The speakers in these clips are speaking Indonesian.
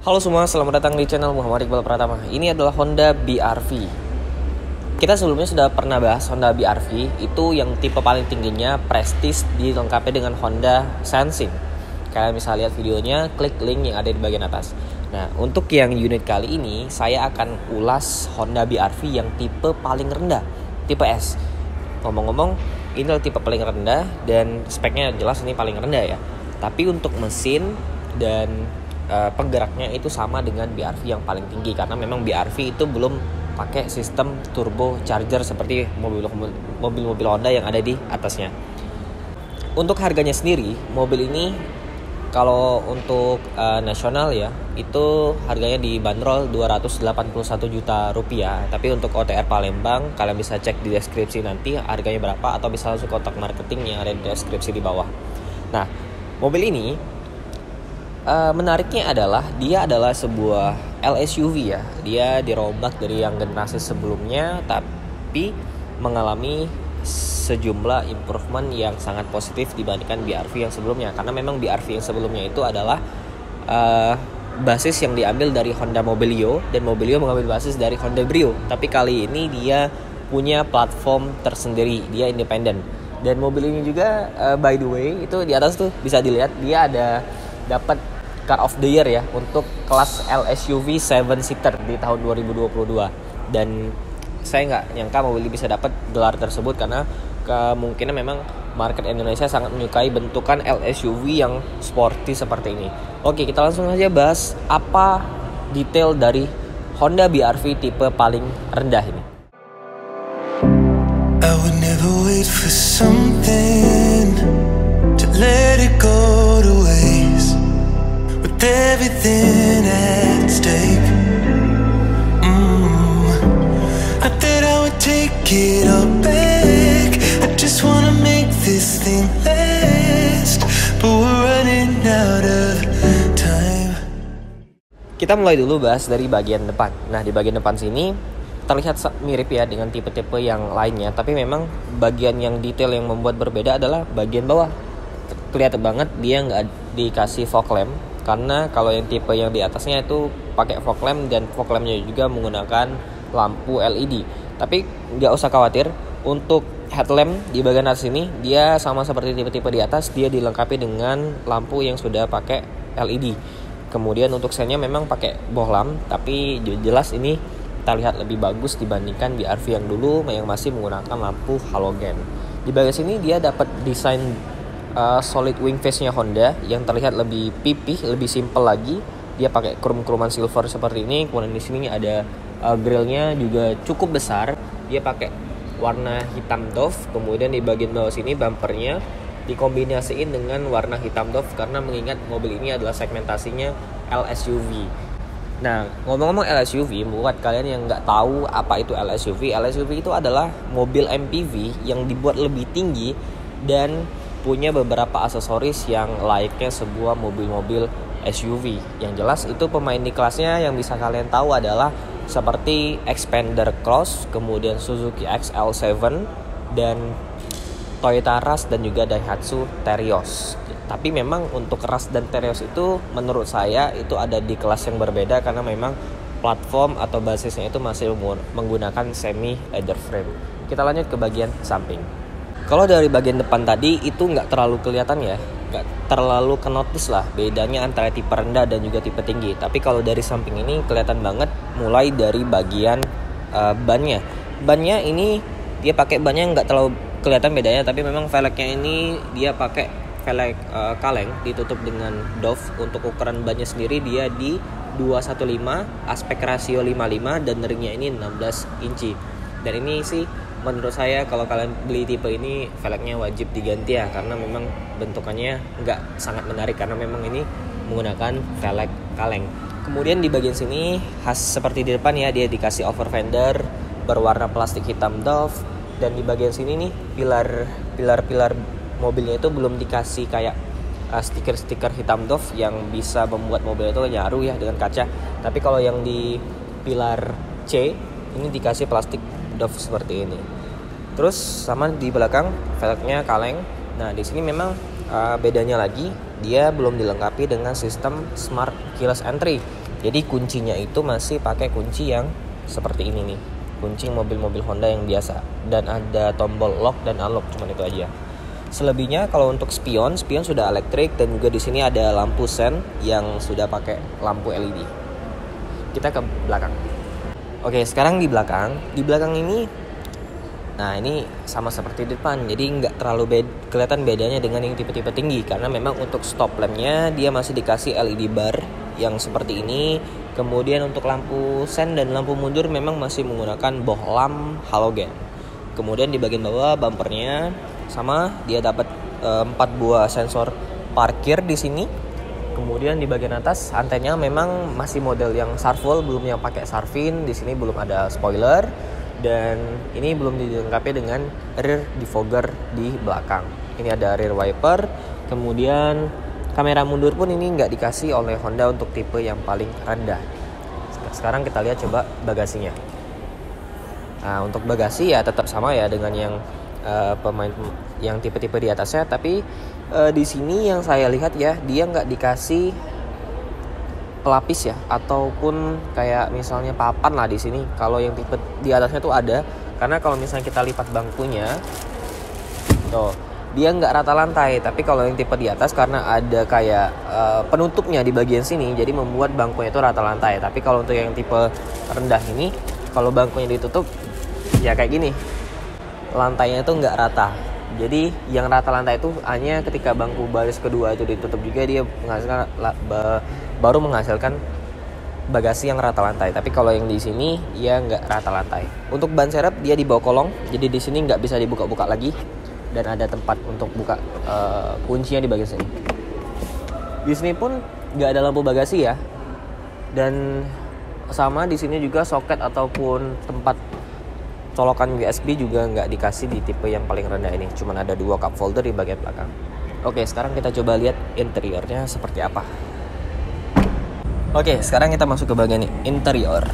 Halo semua, selamat datang di channel Muhammad Iqbal Pratama. Ini adalah Honda BR-V. Kita sebelumnya sudah pernah bahas Honda BR-V, itu yang tipe paling tingginya Prestige dilengkapi dengan Honda Sensing. Kalian bisa lihat videonya, klik link yang ada di bagian atas. Nah, untuk yang unit kali ini, saya akan ulas Honda BR-V yang tipe paling rendah, tipe S. Ngomong-ngomong, ini adalah tipe paling rendah dan speknya jelas ini paling rendah ya. Tapi untuk mesin dan penggeraknya itu sama dengan BR-V yang paling tinggi, karena memang BR-V itu belum pakai sistem turbo charger seperti mobil-mobil Honda yang ada di atasnya. Untuk harganya sendiri, mobil ini kalau untuk nasional ya, itu harganya dibanderol 281 juta rupiah. Tapi untuk OTR Palembang, kalian bisa cek di deskripsi nanti harganya berapa, atau bisa langsung kontak marketing yang ada di deskripsi di bawah. Nah, mobil ini menariknya adalah dia adalah sebuah LSUV ya. Dia dirombak dari yang generasi sebelumnya, tapi mengalami sejumlah improvement yang sangat positif dibandingkan BR-V yang sebelumnya. Karena memang BR-V yang sebelumnya itu adalah basis yang diambil dari Honda Mobilio, dan Mobilio mengambil basis dari Honda Brio. Tapi kali ini dia punya platform tersendiri, dia independen. Dan mobil ini juga by the way, itu di atas tuh bisa dilihat dia ada dapat Car of the Year ya untuk kelas LSUV 7-seater di tahun 2022. Dan saya nggak nyangka mobil ini bisa dapat gelar tersebut, karena kemungkinan memang market Indonesia sangat menyukai bentukan LSUV yang sporty seperti ini. Oke, kita langsung aja bahas apa detail dari Honda BR-V tipe paling rendah ini. I would never wait for something to let it go to waste. With everything at stake, I thought I would take it all back. I just wanna make this thing last, but we're running out of time. Kita mulai dulu bahas dari bagian depan. Nah, di bagian depan sini terlihat mirip ya dengan tipe-tipe yang lainnya, tapi memang bagian yang detail yang membuat berbeda adalah bagian bawah. Kelihatan banget dia nggak dikasih fog lamp, karena kalau yang tipe yang di atasnya itu pakai fog lamp, dan fog lampnya juga menggunakan lampu LED. Tapi nggak usah khawatir, untuk headlamp di bagian atas ini dia sama seperti tipe-tipe di atas, dia dilengkapi dengan lampu yang sudah pakai LED. Kemudian untuk sennya memang pakai bohlam, tapi jelas ini terlihat lebih bagus dibandingkan BR-V yang dulu yang masih menggunakan lampu halogen. Di bagian sini dia dapat desain solid wing face-nya Honda yang terlihat lebih pipih, lebih simple lagi. Dia pakai krum-kruman silver seperti ini. Kemudian di sini ada grillnya juga cukup besar. Dia pakai warna hitam doff. Kemudian di bagian bawah sini bumpernya dikombinasiin dengan warna hitam doff, karena mengingat mobil ini adalah segmentasinya LSUV. Nah, ngomong-ngomong LSUV, buat kalian yang nggak tahu apa itu LSUV, LSUV itu adalah mobil MPV yang dibuat lebih tinggi dan punya beberapa aksesoris yang layaknya sebuah mobil-mobil SUV. Yang jelas itu pemain di kelasnya yang bisa kalian tahu adalah seperti Xpander Cross, kemudian Suzuki XL7, dan Toyota Rush, dan juga Daihatsu Terios. Tapi memang untuk Rush dan Terios itu menurut saya itu ada di kelas yang berbeda, karena memang platform atau basisnya itu masih menggunakan semi leather frame. Kita lanjut ke bagian samping. Kalau dari bagian depan tadi itu nggak terlalu kelihatan ya, nggak terlalu kenotis lah bedanya antara tipe rendah dan juga tipe tinggi. Tapi kalau dari samping ini kelihatan banget, mulai dari bagian bannya. Bannya ini dia pakai bannya nggak terlalu kelihatan bedanya, tapi memang velgnya ini dia pakai velg kaleng ditutup dengan doff. Untuk ukuran bannya sendiri dia di 215, aspek rasio 55, dan ringnya ini 16 inci. Dan ini sih menurut saya kalau kalian beli tipe ini velgnya wajib diganti ya, karena memang bentukannya nggak sangat menarik, karena memang ini menggunakan velg kaleng. Kemudian di bagian sini khas seperti di depan ya, dia dikasih over fender berwarna plastik hitam doff. Dan di bagian sini nih pilar mobilnya itu belum dikasih kayak stiker-stiker hitam doff yang bisa membuat mobil itu nyaru ya dengan kaca. Tapi kalau yang di pilar C ini dikasih plastik doff seperti ini. Terus sama di belakang velgnya kaleng. Nah, di sini memang bedanya lagi dia belum dilengkapi dengan sistem smart keyless entry. Jadi kuncinya itu masih pakai kunci yang seperti ini nih, kunci mobil-mobil Honda yang biasa, dan ada tombol lock dan unlock, cuman itu aja. Selebihnya kalau untuk spion sudah elektrik, dan juga di sini ada lampu sen yang sudah pakai lampu LED. Kita ke belakang. Oke, sekarang di belakang ini, nah ini sama seperti di depan, jadi nggak terlalu kelihatan bedanya dengan yang tipe-tipe tinggi, karena memang untuk stop lampnya dia masih dikasih LED bar yang seperti ini. Kemudian untuk lampu sen dan lampu mundur memang masih menggunakan bohlam halogen. Kemudian di bagian bawah bumpernya sama, dia dapat 4 buah sensor parkir di sini. Kemudian di bagian atas antenya memang masih model yang Sarvol, belum yang pakai Sarvin. Di sini belum ada spoiler, dan ini belum dilengkapi dengan rear defogger di belakang. Ini ada rear wiper. Kemudian kamera mundur pun ini nggak dikasih oleh Honda untuk tipe yang paling rendah. Sekarang kita lihat coba bagasinya. Nah, untuk bagasi ya tetap sama ya dengan yang pemain yang tipe-tipe di atasnya, tapi di sini yang saya lihat ya, dia nggak dikasih pelapis ya, ataupun kayak misalnya papan lah di sini. Kalau yang tipe di atasnya tuh ada, karena kalau misalnya kita lipat bangkunya, tuh dia nggak rata lantai. Tapi kalau yang tipe di atas karena ada kayak penutupnya di bagian sini, jadi membuat bangkunya itu rata lantai. Tapi kalau untuk yang tipe rendah ini, kalau bangkunya ditutup ya kayak gini, lantainya itu nggak rata. Jadi yang rata lantai itu hanya ketika bangku baris kedua itu ditutup juga, dia baru menghasilkan bagasi yang rata lantai. Tapi kalau yang di sini ya nggak rata lantai. Untuk ban serep dia di bawah kolong, jadi di sini nggak bisa dibuka-buka lagi, dan ada tempat untuk buka kuncinya di bagian sini. Di sini pun nggak ada lampu bagasi ya, dan sama di sini juga soket ataupun tempat colokan USB juga nggak dikasih di tipe yang paling rendah ini. Cuman ada 2 cup holder di bagian belakang. Oke, sekarang kita coba lihat interiornya seperti apa. Oke, sekarang kita masuk ke bagian interior.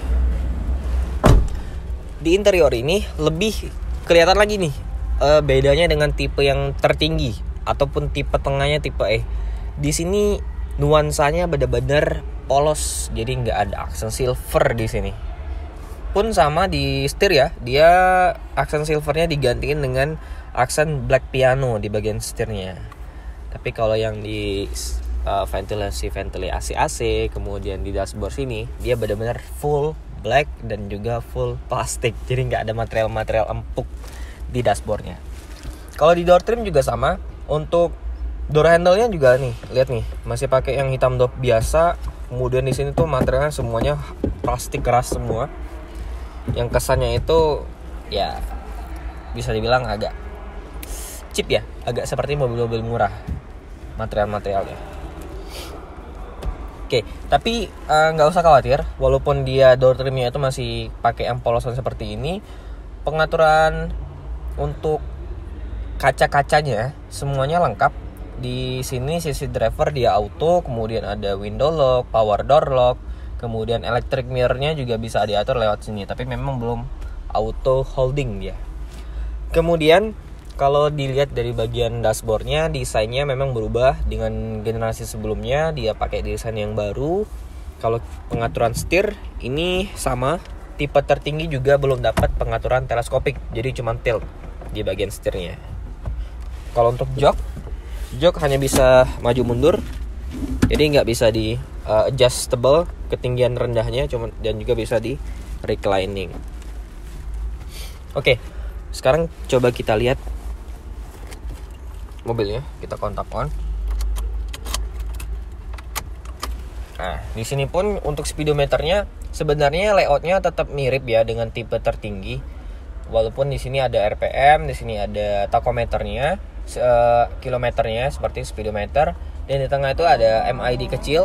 Di interior ini lebih kelihatan lagi nih bedanya dengan tipe yang tertinggi ataupun tipe tengahnya tipe E. Di sini nuansanya benar-benar polos, jadi nggak ada aksen silver di sini. Pun sama di setir ya, dia aksen silvernya digantiin dengan aksen black piano di bagian setirnya. Tapi kalau yang di ventilasi AC, kemudian di dashboard sini, dia benar-benar full black dan juga full plastik, jadi nggak ada material-material empuk di dashboardnya. Kalau di door trim juga sama. Untuk door handle-nya juga nih, lihat nih, masih pakai yang hitam top biasa. Kemudian di sini tuh materialnya semuanya plastik keras semua. Yang kesannya itu ya bisa dibilang agak cheap ya, agak seperti mobil-mobil murah material-materialnya. Oke, tapi nggak usah khawatir, walaupun dia door trimnya itu masih pakai yang polosan seperti ini, pengaturan untuk kaca-kacanya semuanya lengkap. Di sini sisi driver dia auto, kemudian ada window lock, power door lock, kemudian electric mirror-nya juga bisa diatur lewat sini, tapi memang belum auto holding dia. Kemudian kalau dilihat dari bagian dashboard-nya, desainnya memang berubah dengan generasi sebelumnya, dia pakai desain yang baru. Kalau pengaturan setir ini sama, tipe tertinggi juga belum dapat pengaturan teleskopik, jadi cuma tilt di bagian setirnya. Kalau untuk jok hanya bisa maju mundur, jadi nggak bisa di adjustable ketinggian rendahnya, dan juga bisa di reclining. Oke, sekarang coba kita lihat mobilnya, kita kontak on. Nah, di sini pun untuk speedometernya sebenarnya layoutnya tetap mirip ya dengan tipe tertinggi. Walaupun di sini ada RPM, di sini ada tachometernya, kilometernya seperti speedometer, dan di tengah itu ada MID kecil.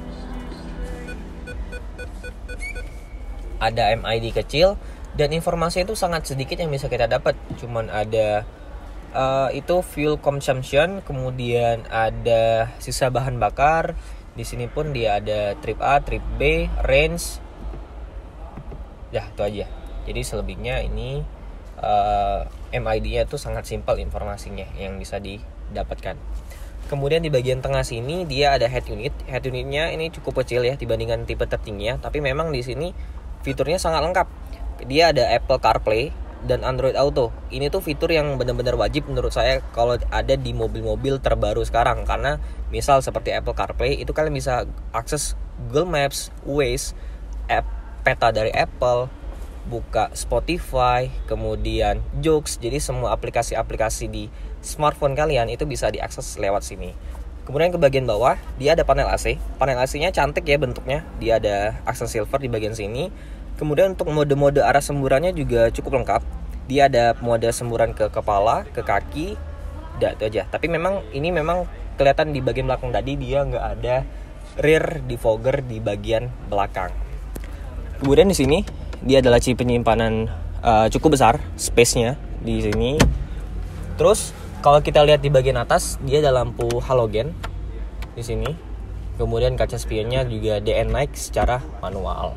Ada MID kecil, dan informasi itu sangat sedikit yang bisa kita dapat. Cuman ada itu fuel consumption, kemudian ada sisa bahan bakar. Di sini pun dia ada trip A, trip B, range. Ya, itu aja. Jadi selebihnya ini MID-nya itu sangat simpel informasinya yang bisa didapatkan. Kemudian di bagian tengah sini dia ada head unit. Head unitnya ini cukup kecil ya dibandingkan tipe tertingginya, tapi memang di sini fiturnya sangat lengkap. Dia ada Apple CarPlay dan Android Auto. Ini tuh fitur yang benar-benar wajib menurut saya kalau ada di mobil-mobil terbaru sekarang, karena misal seperti Apple CarPlay itu kalian bisa akses Google Maps, Waze, app peta dari Apple, buka Spotify, kemudian Joox. Jadi semua aplikasi-aplikasi di smartphone kalian itu bisa diakses lewat sini. Kemudian ke bagian bawah dia ada panel AC. Panel AC-nya cantik ya bentuknya. Dia ada aksen silver di bagian sini. Kemudian untuk mode-mode arah semburannya juga cukup lengkap. Dia ada mode semburan ke kepala, ke kaki, itu aja. Tapi memang ini memang kelihatan di bagian belakang tadi dia nggak ada rear defogger di bagian belakang. Kemudian di sini dia adalah chip penyimpanan cukup besar, space-nya di sini. Terus kalau kita lihat di bagian atas dia ada lampu halogen di sini. Kemudian kaca spionnya juga DN night secara manual.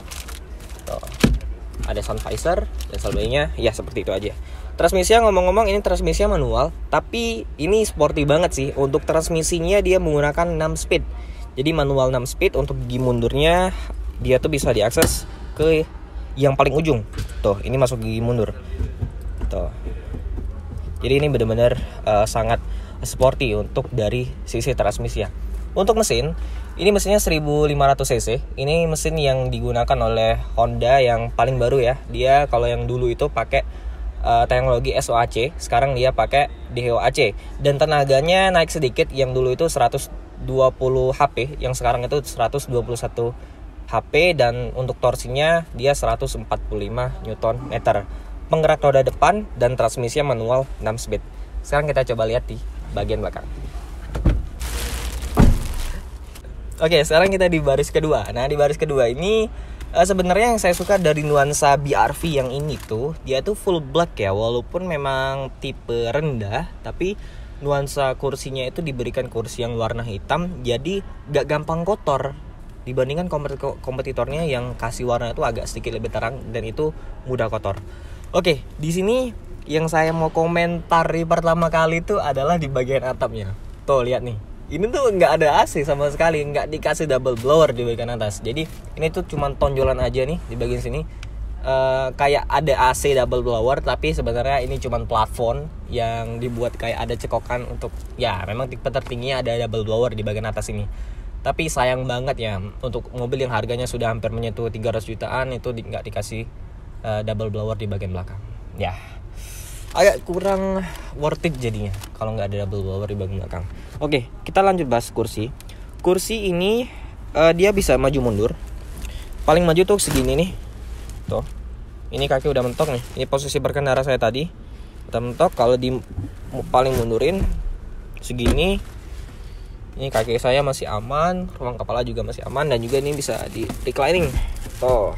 Ada sun visor dan sebagainya, ya seperti itu aja. Transmisinya ngomong-ngomong ini transmisinya manual, tapi ini sporty banget sih. Untuk transmisinya dia menggunakan 6 speed. Jadi manual 6 speed. Untuk gigi mundurnya dia tuh bisa diakses ke yang paling ujung. Tuh, ini masuk gigi mundur. Tuh. Jadi ini benar-benar sangat sporty untuk dari sisi transmisi ya. Untuk mesin, ini mesinnya 1500 cc. Ini mesin yang digunakan oleh Honda yang paling baru ya. Dia kalau yang dulu itu pakai teknologi SOAC, sekarang dia pakai DOAC. Dan tenaganya naik sedikit, yang dulu itu 120 HP, yang sekarang itu 121 HP. Dan untuk torsinya dia 145 Nm. Penggerak roda depan dan transmisinya manual 6 speed. Sekarang kita coba lihat di bagian belakang. Oke, sekarang kita di baris kedua. Nah, di baris kedua ini sebenarnya yang saya suka dari nuansa BRV yang ini tuh, dia tuh full black ya. Walaupun memang tipe rendah, tapi nuansa kursinya itu diberikan kursi yang warna hitam, jadi gak gampang kotor dibandingkan kompetitornya yang kasih warna itu agak sedikit lebih terang dan itu mudah kotor. Oke, di sini yang saya mau komentari pertama kali itu adalah di bagian atapnya. Tuh, lihat nih. Ini tuh nggak ada AC sama sekali, nggak dikasih double blower di bagian atas. Jadi ini tuh cuma tonjolan aja nih di bagian sini. Kayak ada AC double blower, tapi sebenarnya ini cuma plafon yang dibuat kayak ada cekokan untuk, ya memang tipe tertingginya ada double blower di bagian atas ini. Tapi sayang banget ya, untuk mobil yang harganya sudah hampir menyentuh 300 jutaan itu nggak dikasih double blower di bagian belakang. Ya, agak kurang worth it jadinya kalau nggak ada double blower di bagian belakang. Oke, kita lanjut bahas kursi. Kursi ini dia bisa maju mundur. Paling maju tuh segini nih. Tuh. Ini kaki udah mentok nih. Ini posisi berkendara saya tadi. Udah mentok. Kalau di paling mundurin segini. Ini kaki saya masih aman, ruang kepala juga masih aman, dan juga ini bisa di reclining. Tuh.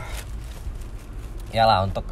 Yalah, untuk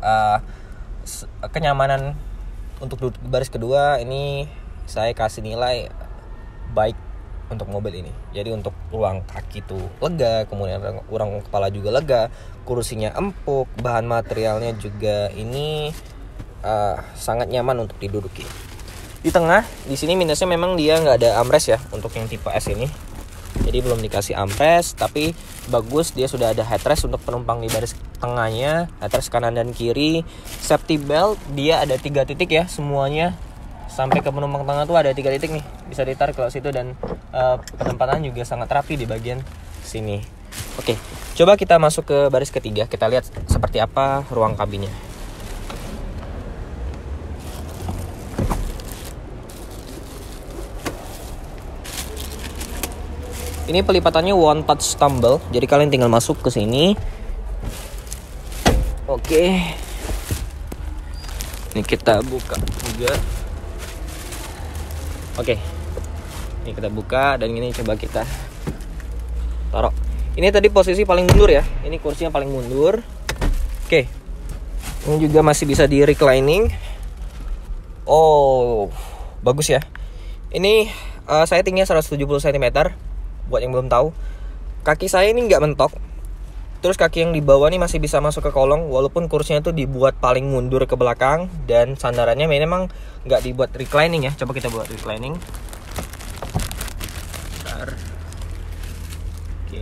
kenyamanan untuk duduk di baris kedua ini saya kasih nilai baik untuk mobil ini. Jadi untuk ruang kaki tuh lega, kemudian ruang kepala juga lega, kursinya empuk, bahan materialnya juga ini sangat nyaman untuk diduduki. Di tengah, di sini minusnya memang dia nggak ada armrest ya untuk yang tipe S ini. Jadi belum dikasih armrest, tapi bagus dia sudah ada headrest untuk penumpang di baris tengahnya, headrest kanan dan kiri. Safety belt dia ada 3 titik ya semuanya. Sampai ke penumpang tengah tuh ada 3 titik nih, bisa ditarik ke situ, dan penempatan juga sangat rapi di bagian sini. Oke, coba kita masuk ke baris ketiga, kita lihat seperti apa ruang kabinnya. Ini pelipatannya one touch tumble, jadi kalian tinggal masuk ke sini. Oke, ini kita buka juga. Oke, ini kita buka dan ini coba kita taruh. Ini tadi posisi paling mundur ya. Ini kursinya paling mundur. Oke, ini juga masih bisa di reclining. Oh, bagus ya. Ini saya tingginya 170 cm. Buat yang belum tahu, kaki saya ini nggak mentok. Terus kaki yang di bawah ini masih bisa masuk ke kolong, walaupun kursinya itu dibuat paling mundur ke belakang dan sandarannya memang nggak dibuat reclining ya. Coba kita buat reclining.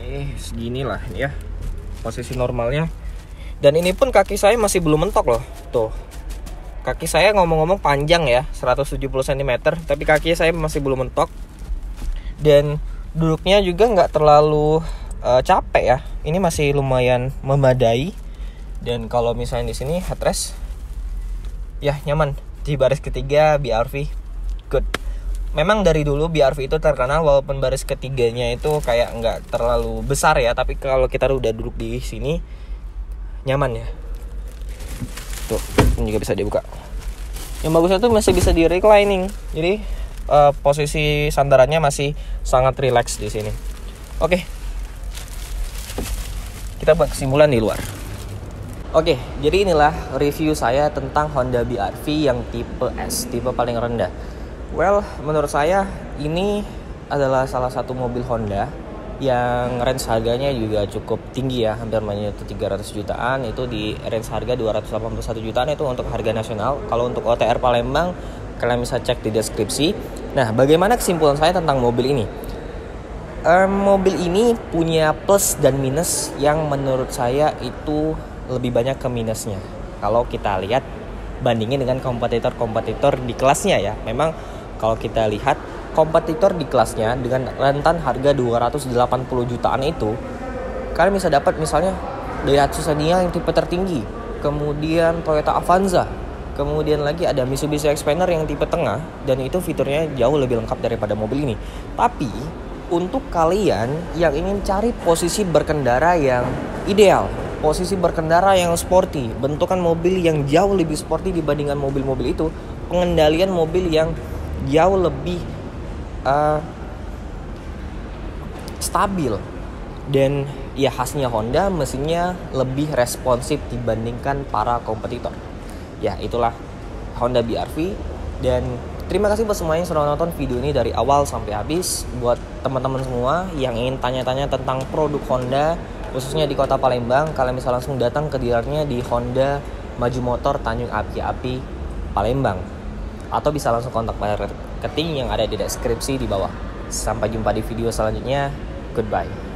segini lah ya posisi normalnya. Dan ini pun kaki saya masih belum mentok loh. Tuh. Kaki saya ngomong-ngomong panjang ya, 170 cm, tapi kaki saya masih belum mentok. Dan duduknya juga nggak terlalu capek ya. Ini masih lumayan memadai. Dan kalau misalnya di sini headrest ya nyaman. Di baris ketiga BRV good. Memang dari dulu BRV itu terkenal walaupun baris ketiganya itu kayak nggak terlalu besar ya, tapi kalau kita udah duduk di sini nyaman ya. Tuh, ini juga bisa dibuka. Yang bagusnya tuh masih bisa di reclining. Jadi posisi sandarannya masih sangat rileks di sini. Oke. Kita buat kesimpulan di luar. Oke, jadi inilah review saya tentang Honda BRV yang tipe S, tipe paling rendah. Well, menurut saya ini adalah salah satu mobil Honda yang range harganya juga cukup tinggi ya, hampir menyentuh 300 jutaan. Itu di range harga 281 jutaan itu untuk harga nasional. Kalau untuk OTR Palembang, kalian bisa cek di deskripsi. Nah, bagaimana kesimpulan saya tentang mobil ini? Mobil ini punya plus dan minus yang menurut saya itu lebih banyak ke minusnya. Kalau kita lihat bandingin dengan kompetitor-kompetitor di kelasnya ya. Memang kalau kita lihat kompetitor di kelasnya dengan rentan harga 280 jutaan itu, kalian bisa dapat misalnya Daihatsu Xenia yang tipe tertinggi, kemudian Toyota Avanza, kemudian lagi ada Mitsubishi Xpander yang tipe tengah, dan itu fiturnya jauh lebih lengkap daripada mobil ini. Tapi untuk kalian yang ingin cari posisi berkendara yang ideal, posisi berkendara yang sporty, bentukan mobil yang jauh lebih sporty dibandingkan mobil-mobil itu, pengendalian mobil yang jauh lebih stabil, dan ya khasnya Honda mesinnya lebih responsif dibandingkan para kompetitor. Ya itulah Honda BRV. Dan terima kasih buat semuanya yang sudah nonton video ini dari awal sampai habis. Buat teman-teman semua yang ingin tanya-tanya tentang produk Honda khususnya di kota Palembang, kalian bisa langsung datang ke dealernya di Honda Maju Motor Tanjung Api-Api Palembang, atau bisa langsung kontak marketing yang ada di deskripsi di bawah. Sampai jumpa di video selanjutnya. Goodbye.